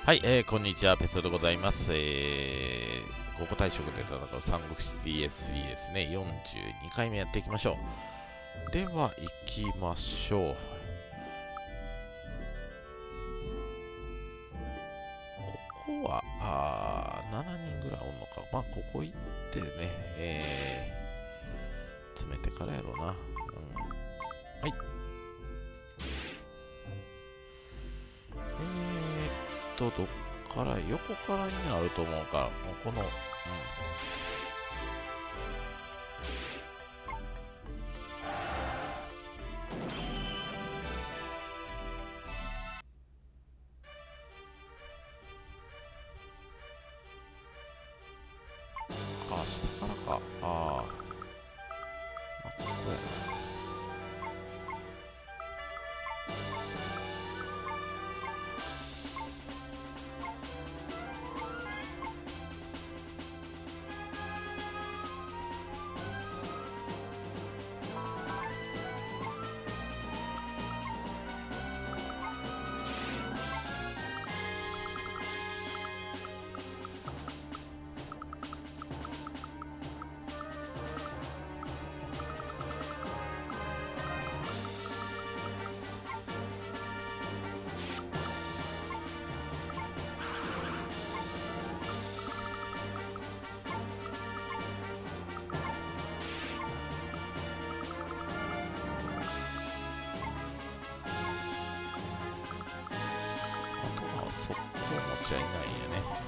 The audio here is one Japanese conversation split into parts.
はい、こんにちは、ペソでございます。高校退職で戦う三国志 DS3 ですね。42回目やっていきましょう。では、行きましょう。ここは、7人ぐらいおんのか。まあ、ここ行ってね、詰めてからやろうな。はい。どっから横からになると思うから、もうこの、下からか。まあ、ここやな。あとはそこ持ちゃいないよね。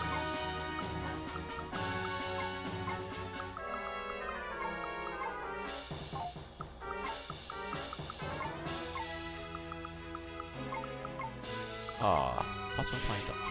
パチョンさんいた。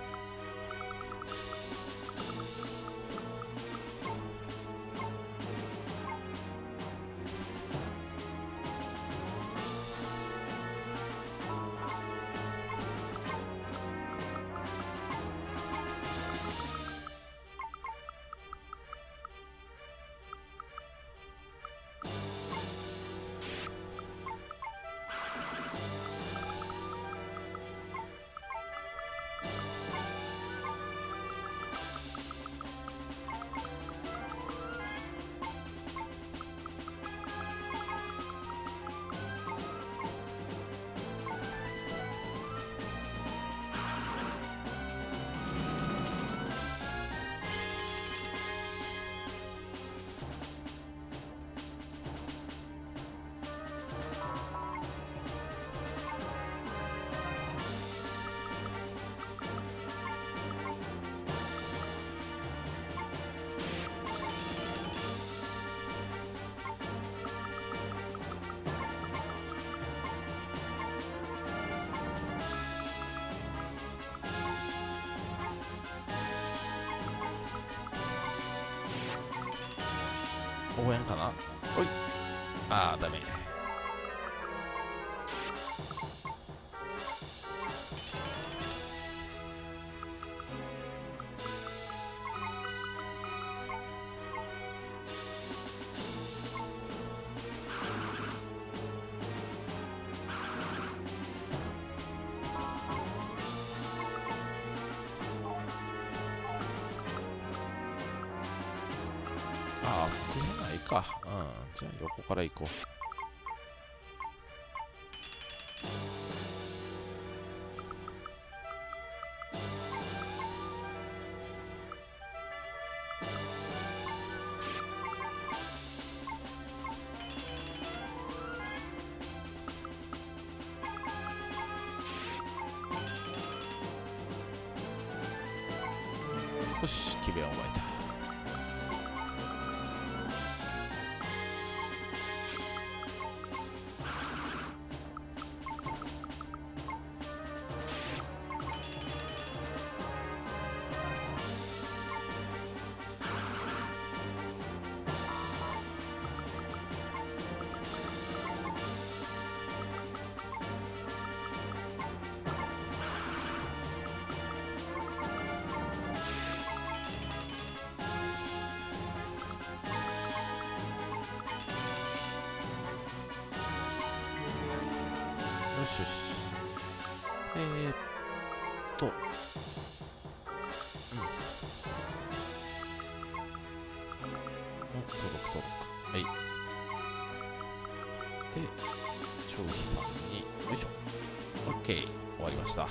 応援かな。おい。ダメ。これないか。じゃあ横から行こう。よし、機弁を覚えた。よしよし。 と、登録。はい。で、消費さんに、よいしょ。OK。終わりました。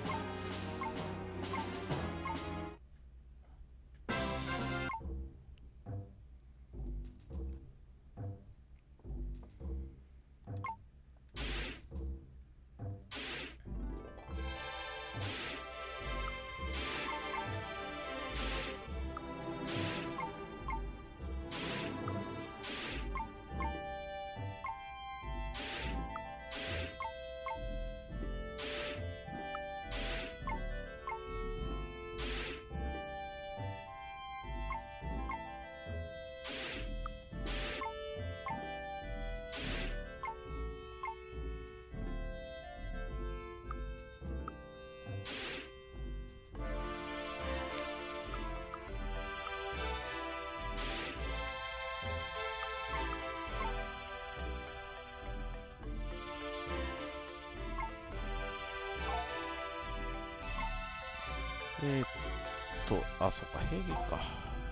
あ、そっか、平原か。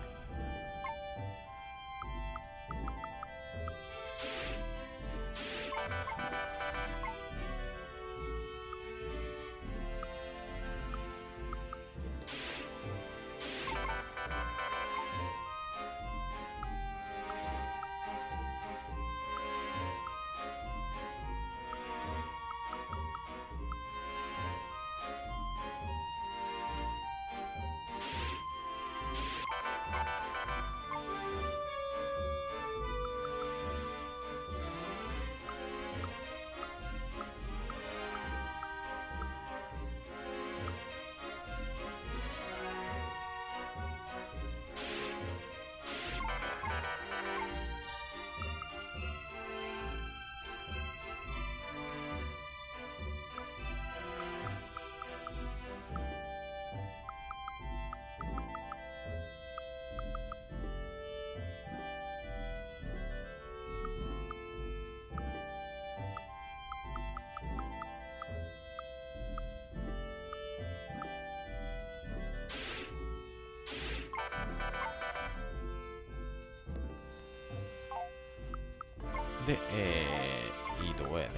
で、移動やね。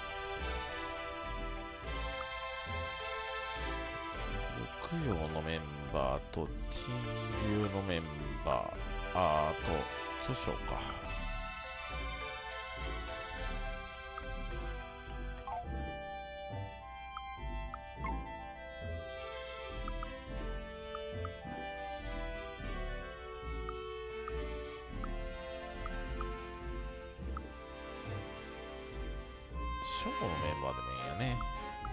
六曜のメンバーと陳流のメンバー、あと巨匠か。ショーのメンバーでもいいんやね。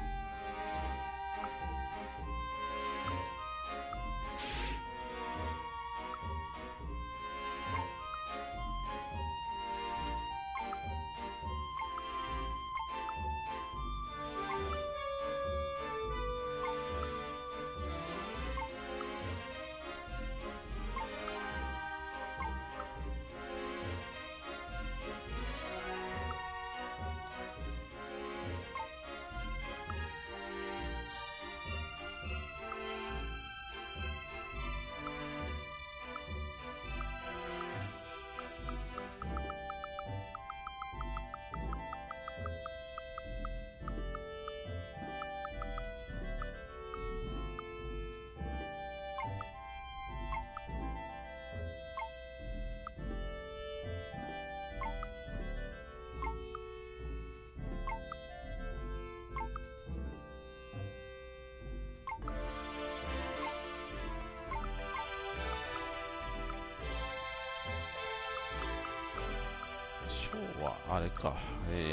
ショーはあれか。ちょっと待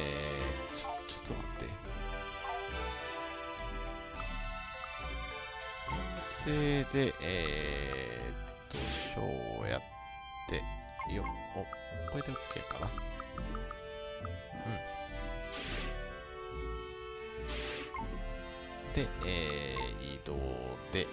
って。編成で、ショーをやってよ。お、これで OK かな。で、移動で、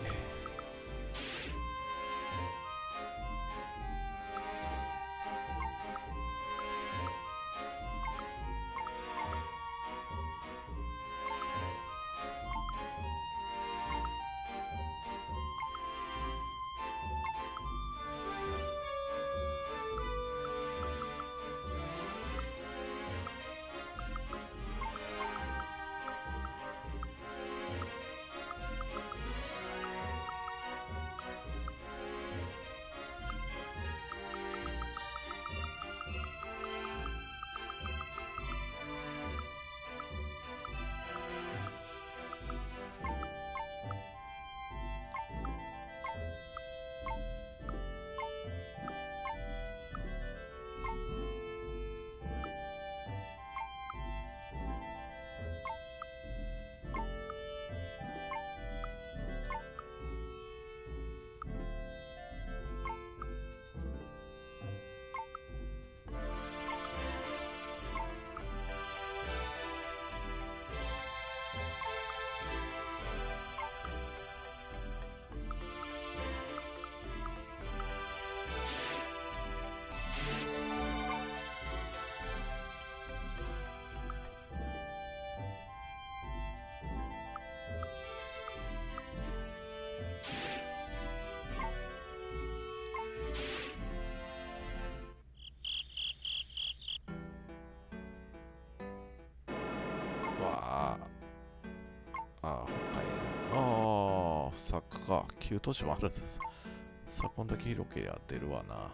不作か。9都市もあるんです。さあ、こんだけ広けりゃ出るわな。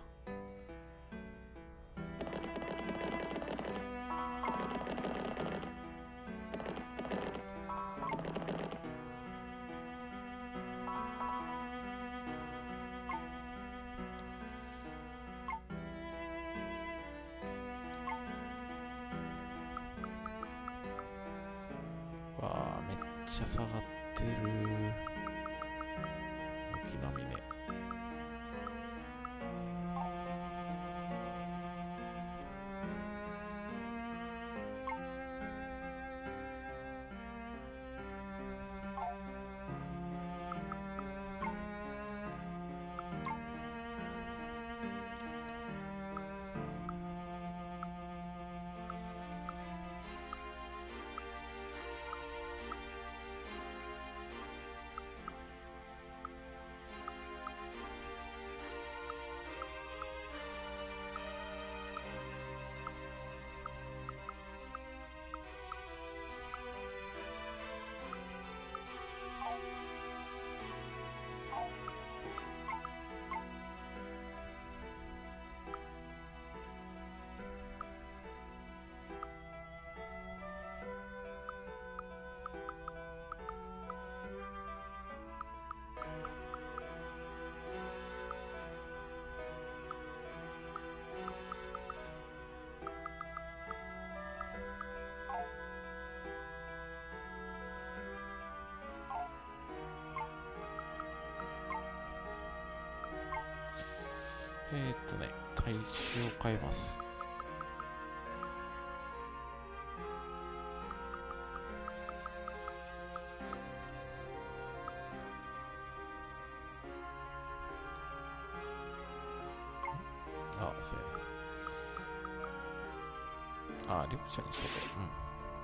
わあ、めっちゃ下がってる。軒並みね。体重を変えます。あ、そうや。あ、緑茶にしとこう。うん。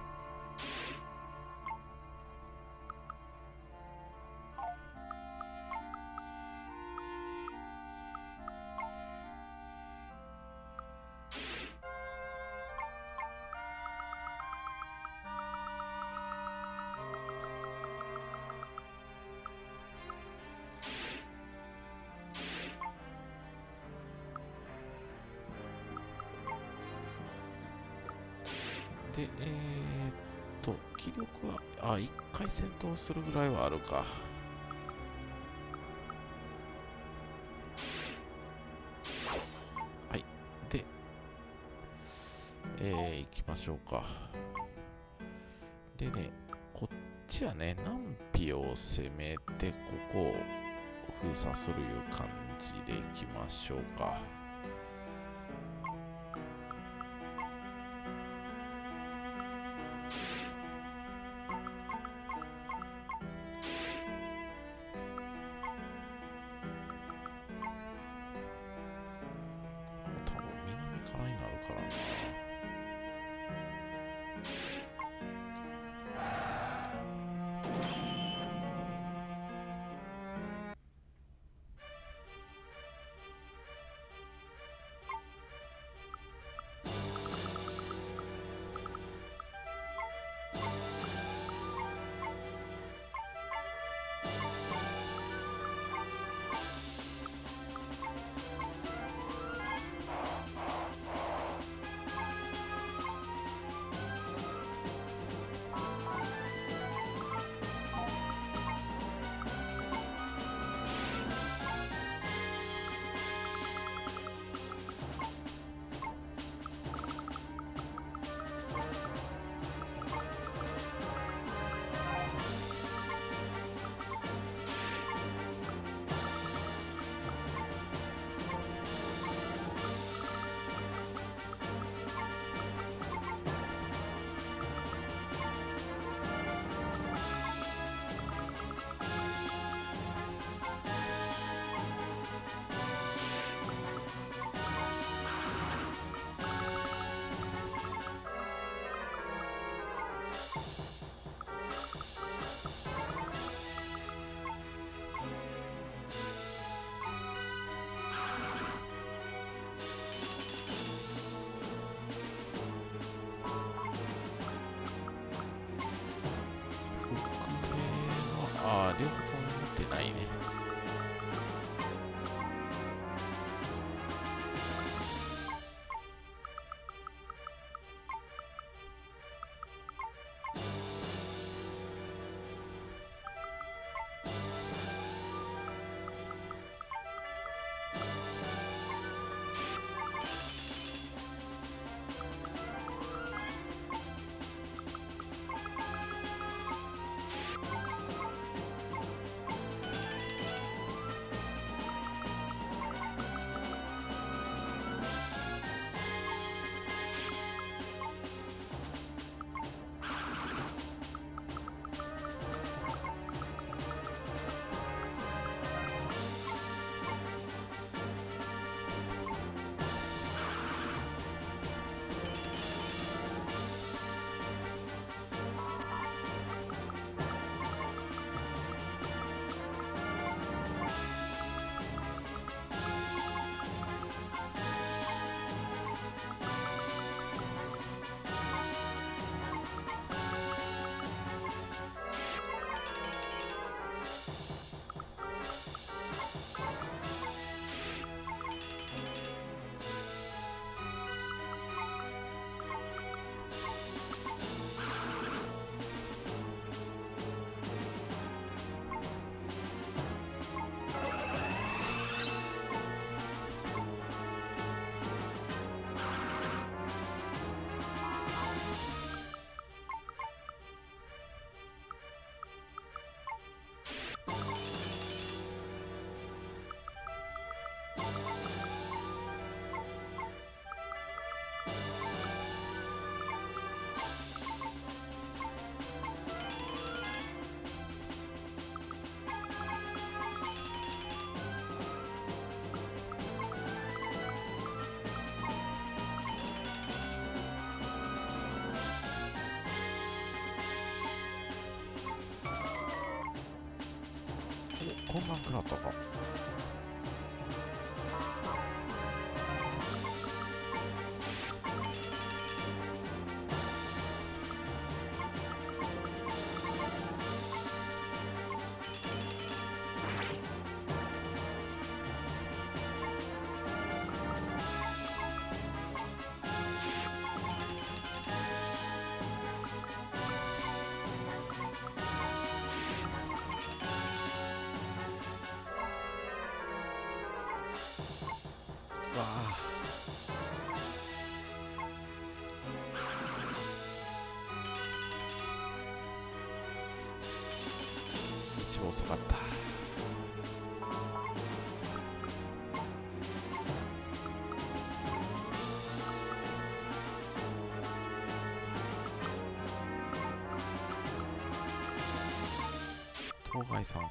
で、気力は、一回戦闘するぐらいはあるか。はい。で、行きましょうか。でね、こっちはね、南皮を攻めて、ここを封鎖するいう感じで行きましょうか。多分南からになるからな。両方ともてないね。こんなん食らったか。わあ、道遅かった。東海さんか。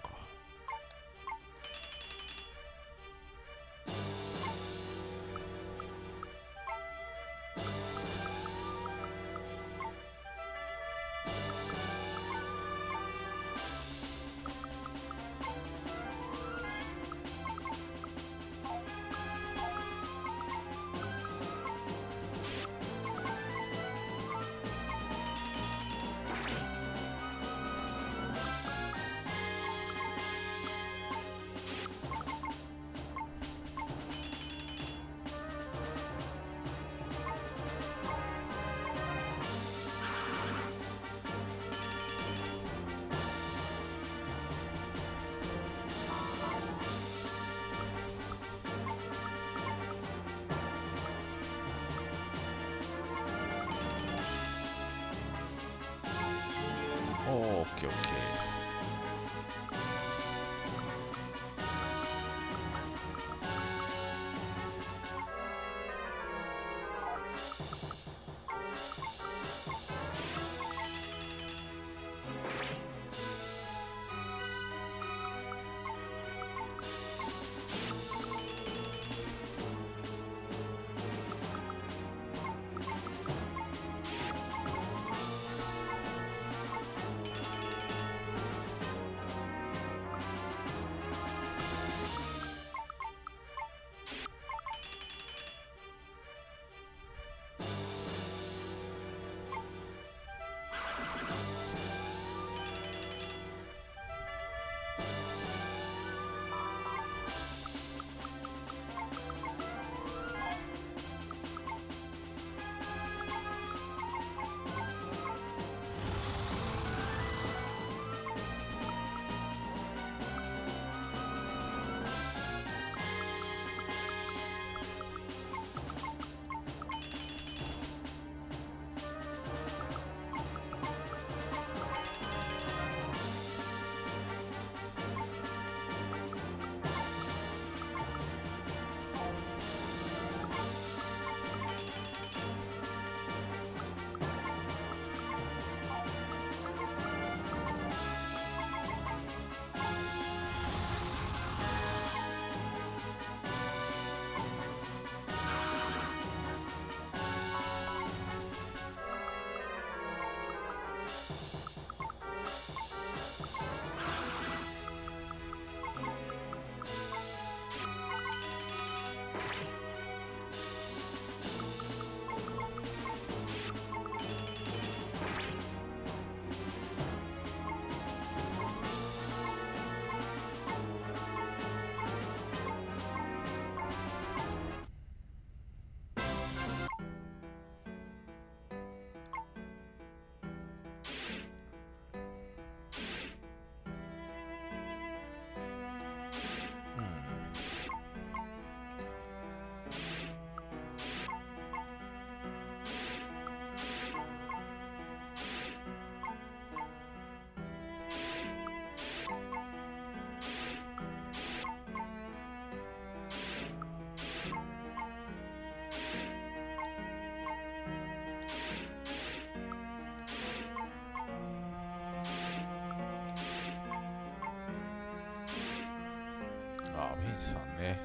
あ、ベンチさんね。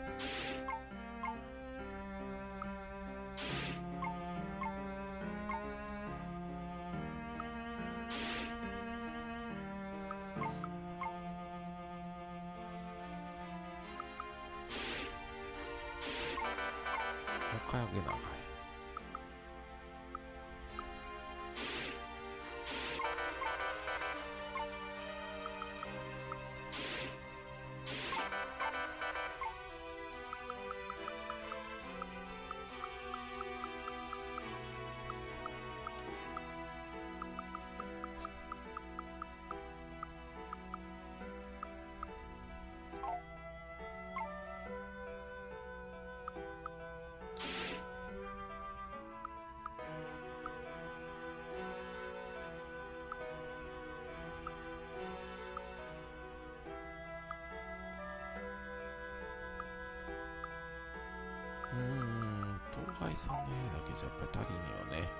もう一回あげなあかん。東海さんの絵だけじゃやっぱり足りんよね。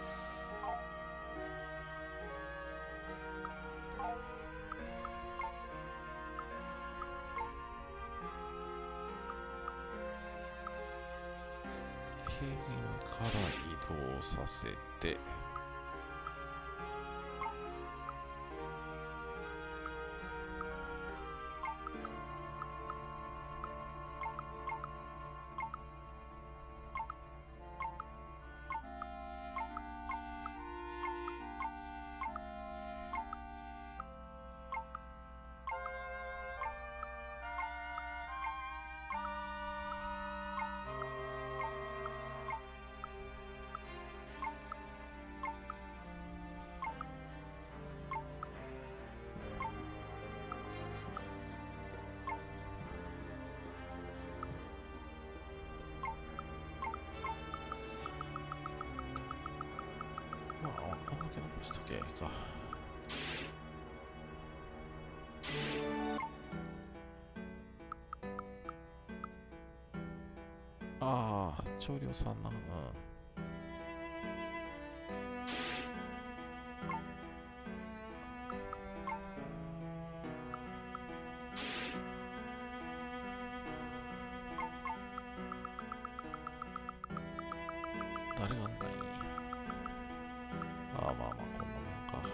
平原から移動させて、まあ、こんだけ残しときゃいいか。ああ、長領さんな。うん。誰があんない？ああ、まあまあ、こんなもんか。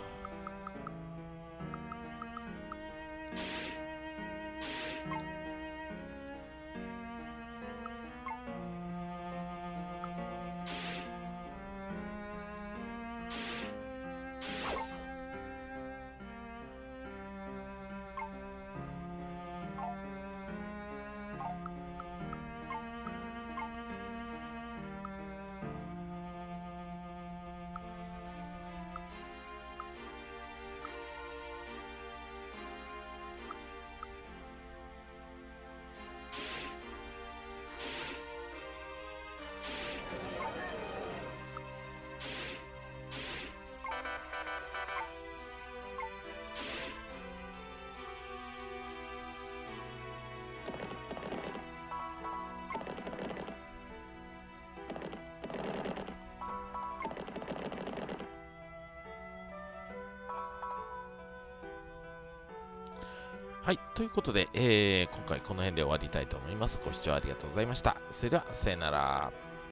はい、ということで、今回この辺で終わりたいと思います。ご視聴ありがとうございました。それでは、さよなら。